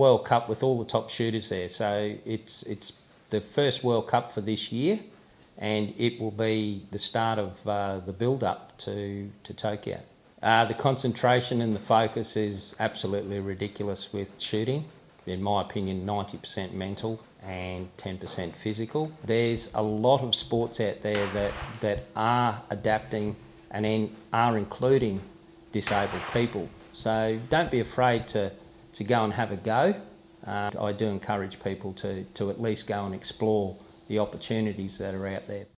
World Cup with all the top shooters there. So it's the first World Cup for this year, and it will be the start of the build-up to Tokyo. The concentration and the focus is absolutely ridiculous with shooting. In my opinion, 90% mental and 10% physical. There's a lot of sports out there that are adapting and are including disabled people. So don't be afraid to go and have a go. I do encourage people to at least go and explore the opportunities that are out there.